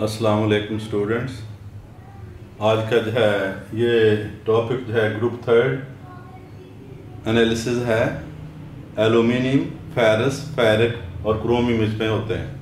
अस्सलाम वालेकुम स्टूडेंट्स। आज का जो है ये टॉपिक जो है ग्रुप थर्ड एनालिसिस है। एल्यूमिनियम, फेरस, फेरिक और क्रोमियम इसमें होते हैं।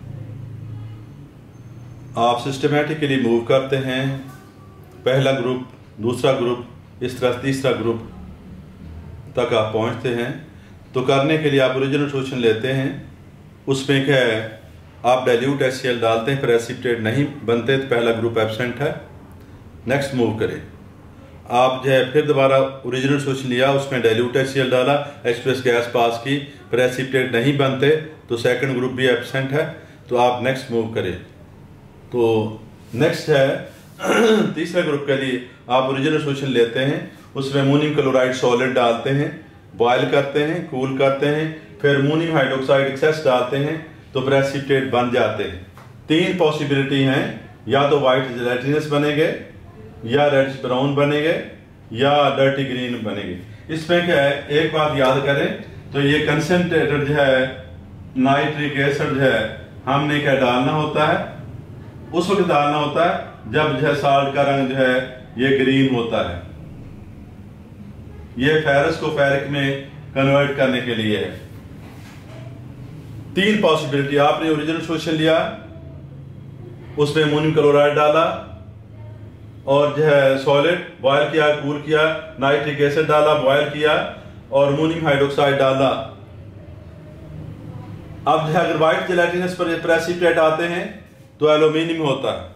आप सिस्टमेटिकली मूव करते हैं, पहला ग्रुप, दूसरा ग्रुप, इस तरह तीसरा ग्रुप तक आप पहुंचते हैं। तो करने के लिए आप ओरिजिनल सोल्यूशन लेते हैं, उसमें क्या है आप डाइल्यूट HCl डालते हैं, प्रेसिपिटेट नहीं बनते तो पहला ग्रुप एब्सेंट है। नेक्स्ट मूव करें, आप जो है फिर दोबारा ओरिजिनल सोल्यूशन लिया, उसमें डाइल्यूट HCl डाला, H2S गैस पास की, प्रेसिपिटेट नहीं बनते तो सेकंड ग्रुप भी एब्सेंट है। तो आप नेक्स्ट मूव करें। तो नेक्स्ट है तीसरे ग्रुप के लिए आप ओरिजिनल सोल्यूशन लेते हैं, उसमें अमोनियम क्लोराइड सॉलिड डालते हैं, बॉयल करते हैं, कूल करते हैं, फिर अमोनियम हाइड्रोक्साइड एक्सेस डालते हैं तो प्रेसिपिटेट बन जाते हैं। तीन पॉसिबिलिटी हैं, या तो वाइट जेलेटिनस बनेंगे, या रेडिश ब्राउन बनेंगे, या डर्टी ग्रीन बनेंगे। इसमें क्या है, एक बात याद करें, तो ये कंसंट्रेटेड जो है नाइट्रिक एसिड जो है हमने क्या डालना होता है, उस वक्त डालना होता है जब जो है साल्ट का रंग जो है ये ग्रीन होता है। ये फेरस को फेरिक में कन्वर्ट करने के लिए है। तीन पॉसिबिलिटी, आपने ओरिजिनल सोल्यूशन लिया, उसमें अमोनियम क्लोराइड डाला और जो है सॉलिड बॉयल किया, कूल किया, नाइट्रिक एसिड डाला, बॉयल किया और अमोनियम हाइड्रोक्साइड डाला। अब जो है अगर व्हाइट जेलेटिनस पर प्रेसिपिटेट आते हैं तो एल्यूमिनियम होता है।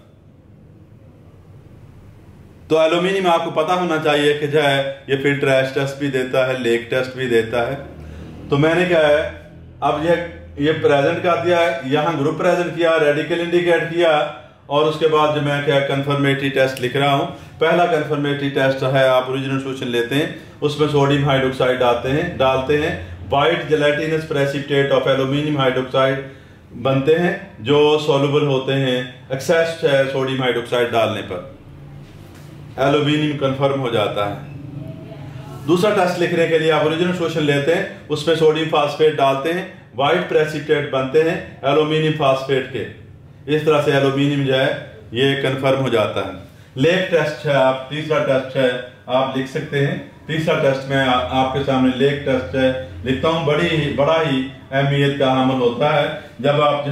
तो एल्यूमिनियम आपको पता होना चाहिए कि जो है ये फिल्टर एश टेस्ट भी देता है, लेक टेस्ट भी देता है। तो मैंने क्या है, अब ये प्रेजेंट कर दिया है, यहाँ ग्रुप प्रेजेंट किया, रेडिकल इंडिकेट किया और उसके बाद जो मैं क्या कंफर्मेटरी टेस्ट लिख रहा हूँ। पहला कंफर्मेटरी टेस्ट है, आप ओरिजिनल सोल्यूशन लेते हैं, उसमें सोडियम हाइड्रोक्साइड डालते हैं, white gelatinous precipitate of aluminium hydroxide बनते हैं जो सॉल्युबल होते हैं एक्सेस सोडियम हाइड्रोक्साइड डालने पर। एल्यूमिनियम कंफर्म हो जाता है। दूसरा टेस्ट लिखने के लिए आप ओरिजिनल सोल्यूशन लेते हैं, उसमें सोडियम फास्फेट डालते हैं, व्हाइट प्रेसिपिटेट बनते हैं एल्यूमिनियम फास्फेट के। इस तरह से एल्यूमिनियम जो है ये कंफर्म हो जाता है। लेक टेस्ट है, आप तीसरा टेस्ट है आप लिख सकते हैं। तीसरा टेस्ट में आपके सामने लेक टेस्ट है लिखता हूँ। बड़ा ही अहमियत का अमल होता है जब आप जो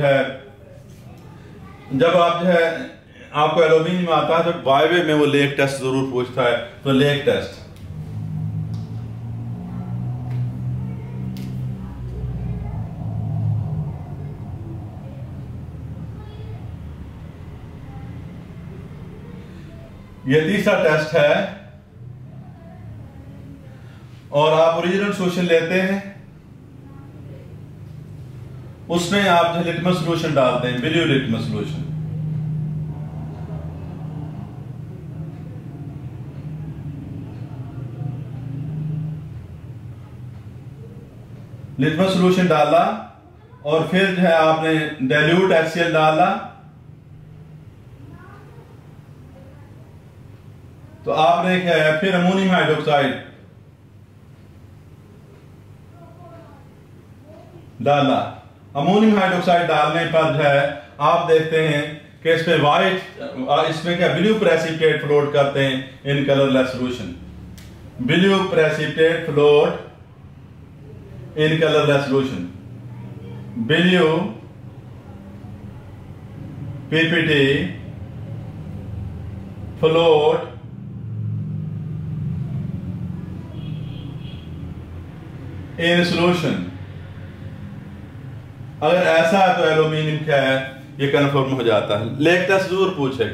है आपको एल्यूमिनियम आता है तो वायवे में वो लेक टेस्ट जरूर पूछता है। तो लेक टेस्ट, ये तीसरा टेस्ट है और आप ओरिजिनल सोल्यूशन लेते हैं, उसमें आप जो लिटमस सोल्यूशन डालते हैं, blue litmus solution. Litmus solution डाला और फिर जो है आपने डाइल्यूट HCl डाला, तो आपने क्या है फिर अमोनियम हाइड्रोक्साइड डाला। अमोनियम हाइड्रोक्साइड डालने पर जो है आप देखते हैं कि इसमें क्या ब्लू प्रेसिपिटेट फ्लोट करते हैं in colourless solution. Blue precipitate float in colourless solution, blue PPT float in solution. अगर ऐसा है तो एल्यूमिनियम क्या है ये कंफर्म हो जाता है। लेक टेस्ट जरूर पूछेगा।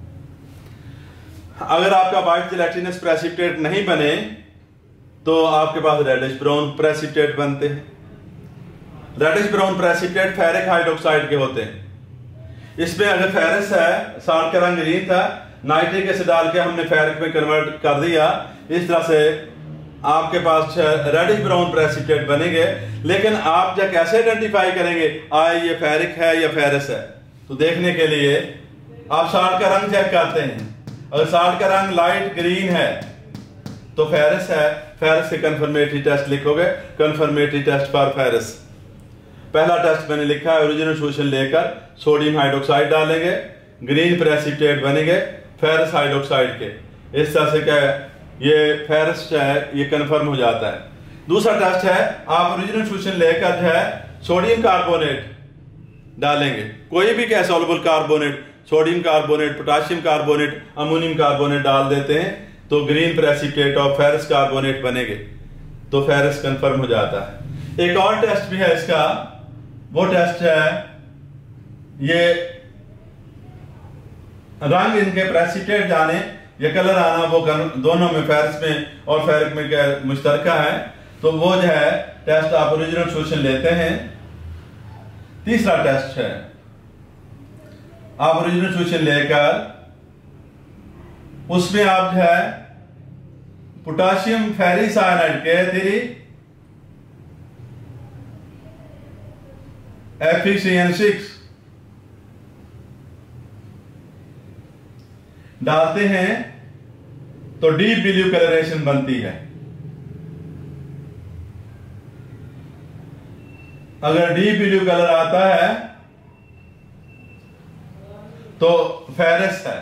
अगर आपका व्हाइट जेलेटिनस प्रेसिपिटेट नहीं बने तो आपके पास रेडिश ब्राउन प्रेसिपिटेट बनते हैं। Reddish brown precipitate ferric hydroxide के होते हैं। इसमें अगर फेरस है, साल्ट का रंग ग्रीन था, नाइट्रिक एसिड डाल के हमने फेरिक में कन्वर्ट कर दिया, इस तरह से आपके पास रेडिश ब्राउन प्रेसिपिटेट बनेंगे। लेकिन आप जब कैसे आइडेंटिफाई करेंगे ये फेरिक है या फेरस है, तो देखने के लिए आप साल्ट का रंग चेक करते हैं। अगर साल्ट का रंग लाइट ग्रीन है तो फेरस है, फेरस से कंफर्मेटरी टेस्ट लिखोगे, कंफर्मेटरी टेस्ट फॉर फेरस। पहला टेस्ट मैंने लिखा है, ओरिजिनल सोल्यूशन लेकर सोडियम हाइड्रोक्साइड डालेंगे, ग्रीन प्रेसिपिटेट बनेंगे फेरस हाइड्रोक्साइड के। इस तरह से क्या है, ये फेरस जो है ये कन्फर्म हो जाता है। दूसरा टेस्ट है, आप ओरिजिनल सोल्यूशन लेकर जो है सोडियम कार्बोनेट डालेंगे, कोई भी क्या soluble carbonate, sodium carbonate, potassium carbonate, ammonium carbonate डाल देते हैं तो green precipitate of ferrous carbonate बनेंगे, तो फेरस कंफर्म हो जाता है। एक और टेस्ट भी है इसका, वो टेस्ट है ये रंग इनके प्रेसिपिटेट जाने या कलर आना, वो दोनों में फेरस में और फेरिक में क्या मुश्तरका है, तो वो जो है टेस्ट आप ओरिजिनल सोल्यूशन लेते हैं। तीसरा टेस्ट है, आप ओरिजिनल सोल्यूशन लेकर उसमें आप जो है पोटाशियम फेरिक साइनाइड के 3 Fe(CN6) डालते हैं तो डीप ब्लू कलरेशन बनती है। अगर डीप ब्लू कलर आता है तो फेरस है।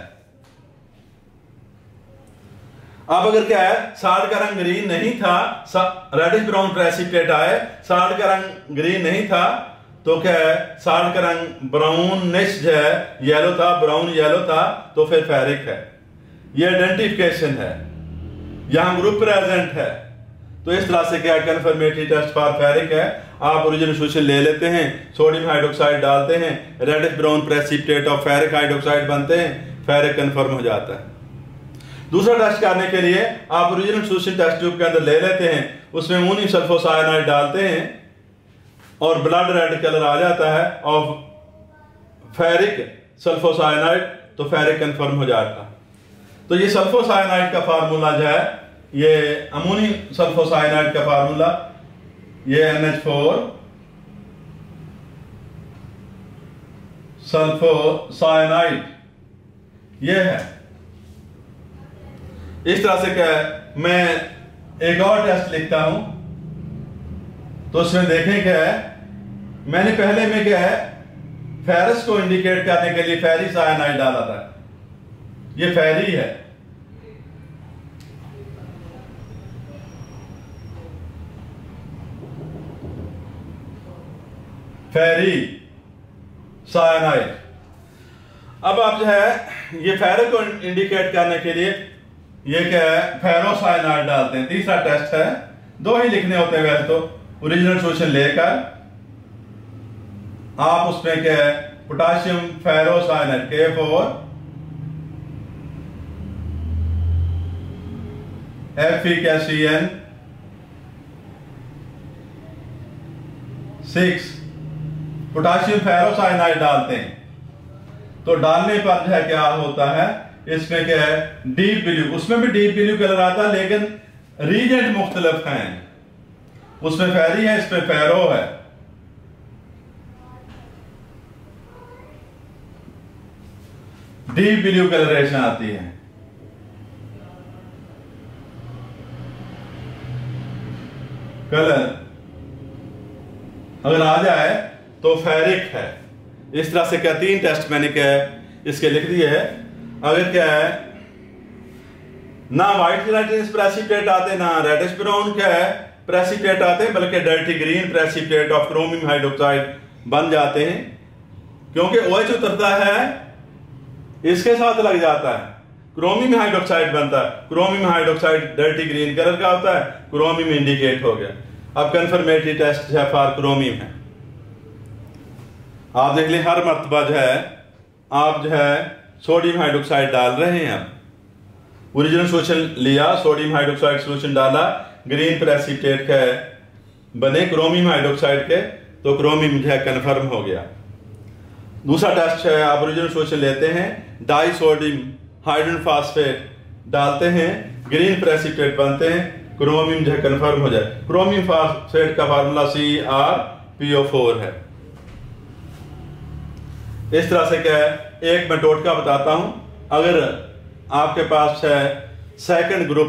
अब अगर क्या है, साल्ट का रंग ग्रीन नहीं था, रेडिश ब्राउन प्रेसिपिटेट आए, साल्ट का रंग ग्रीन नहीं था, तो क्या है साल्ट का रंग ब्राउनिश जो है येलो था, ब्राउन येलो था, तो फिर फेरिक है। ये आइडेंटिफिकेशन है, यहां ग्रुप प्रेजेंट है, तो इस तरह से क्या कंफर्मेटरी टेस्ट फॉर फेरिक है। आप ओरिजिनल सोल्यूशन ले लेते हैं, सोडियम हाइड्रोक्साइड डालते हैं, reddish brown precipitate of ferric hydroxide बनते हैं, फेरिक कंफर्म हो जाता है। दूसरा टेस्ट करने के लिए आप ओरिजिनल सोल्यूशन टेस्ट ट्यूब के अंदर ले लेते हैं, उसमें अमोनियम सल्फोसाइनाइड डालते हैं और ब्लड रेड कलर आ जाता है ऑफ फेरिक सल्फोसाइनाइड, तो फेरिक कंफर्म हो जाता है। तो ये सल्फोसाइनाइड का फार्मूला जो है, ये अमोनियम सल्फोसाइनाइड का फार्मूला, ये NH4 सल्फोसाइनाइड ये है। इस तरह से क्या है, मैं एक और टेस्ट लिखता हूं तो उसमें देखें क्या है, मैंने पहले में क्या है फेरस को इंडिकेट करने के लिए फेरी साइनाइड डाला था, ये फेरी है। Ferricyanide. अब आप जो है ये फेरो को इंडिकेट करने के लिए ये क्या है फेरोसाइनाइड डालते हैं। तीसरा टेस्ट है, दो ही लिखने होते हैं वैसे तो, ओरिजिनल सोल्यूशन लेकर आप उसमें क्या है potassium ferrocyanide K4 Fe(CN6) potassium ferrocyanide डालते हैं, तो डालने पर जो है क्या होता है, इसमें क्या है डीप ब्लू, उसमें भी डीप ब्लू कलर आता है लेकिन रीजेंट मुख्तलिफ हैं, उसमें फेरी है, इसमें फेरो है। डीप ब्लू कलरेशन आती है। कलर अगर आ जाए तो फेरिक है। इस तरह से क्या 3 टेस्ट मैंने क्या है इसके लिख दिए है। अगर क्या है ना व्हाइट जेलेटिनस प्रेसिपिटेट आते, ना रेडिश ब्राउन क्या है प्रेसिपिटेट आते, बल्कि dirty green precipitate of chromium hydroxide बन जाते हैं, क्योंकि OH उतरता है इसके साथ लग जाता है, क्रोमियम हाइड्रोक्साइड बनता है, chromium hydroxide dirty green colour का होता है, क्रोमियम इंडिकेट हो गया। अब कंफर्मेटरी टेस्ट है फॉर क्रोमियम है। आप देख लें हर मर्तबा जो है आप जो है सोडियम हाइड्रोक्साइड डाल रहे हैं। अब ओरिजिनल सोल्यूशन लिया, सोडियम हाइड्रोक्साइड सोल्यूशन डाला, ग्रीन प्रेसिपिटेट का बने क्रोमियम हाइड्रोक्साइड के, तो क्रोमियम जो है कन्फर्म हो गया। दूसरा टेस्ट है, आप ओरिजिनल सोल्यूशन लेते हैं, डाई सोडियम हाइड्रोजन फास्फेट डालते हैं, ग्रीन प्रेसिपिटेट बनते हैं, क्रोमियम जो है कन्फर्म हो जाए। क्रोमियम फास्फेट का फार्मूला CrPO4 है। इस तरह से क्या है, एक मैं टोटका बताता हूं, अगर आपके पास है सेकंड ग्रुप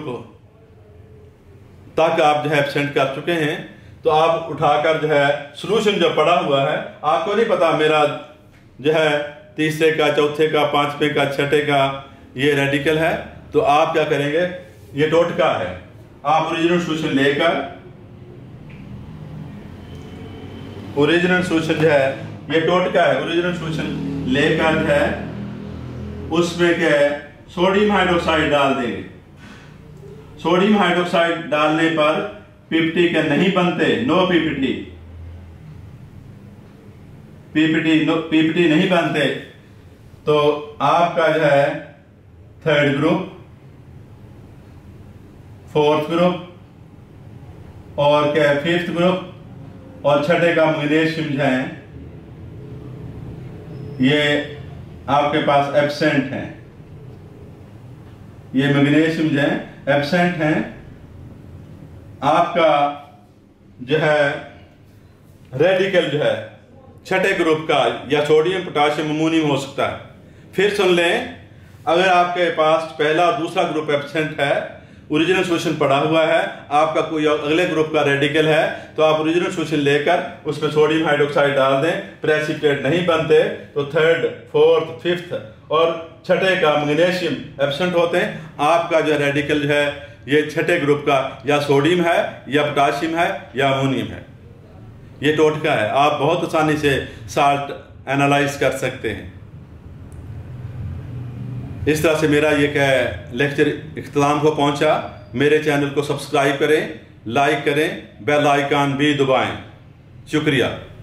तक आप जो है एब्सेंट कर चुके हैं, तो आप उठाकर जो है सॉल्यूशन जो पड़ा हुआ है, आपको नहीं पता मेरा जो है तीसरे का, चौथे का, पांचवें का, छठे का ये रेडिकल है, तो आप क्या करेंगे, ये टोटका है, आप ओरिजिनल सॉल्यूशन लेकर, ओरिजिनल सॉल्यूशन जो है ये टोटका है, ओरिजिनल सॉल्यूशन लेकर जो है उसमें क्या है सोडियम हाइड्रोक्साइड डाल देंगे। सोडियम हाइड्रोक्साइड डालने पर पीपीटी के नहीं बनते, नो पीपीटी, पीपीटी नहीं बनते, तो आपका जो है थर्ड ग्रुप, फोर्थ ग्रुप और क्या फिफ्थ ग्रुप और छठे का मैग्नीशियम जो है ये आपके पास एब्सेंट है, ये मैग्नीशियम जो है एब्सेंट है। आपका जो है रेडिकल जो है छठे ग्रुप का या सोडियम, पोटाशियम, अमोनियम हो सकता है। फिर सुन लें, अगर आपके पास पहला और दूसरा ग्रुप एब्सेंट है, ओरिजिनल सॉल्यूशन पड़ा हुआ है, आपका कोई अगले ग्रुप का रेडिकल है, तो आप ओरिजिनल सॉल्यूशन लेकर उसमें सोडियम हाइड्रोक्साइड डाल दें, प्रेसिपिटेट नहीं बनते, तो थर्ड, फोर्थ, फिफ्थ और छठे का मैग्नीशियम एब्सेंट होते हैं। आपका जो रेडिकल जो है ये छठे ग्रुप का या सोडियम है या पोटाशियम है या अमोनियम है। ये टोटका है, आप बहुत आसानी से साल्ट एनालाइज कर सकते हैं। इस तरह से मेरा ये क्या लेक्चर इख्तिताम को पहुंचा। मेरे चैनल को सब्सक्राइब करें, लाइक करें, बेल आइकन भी दबाएं। शुक्रिया।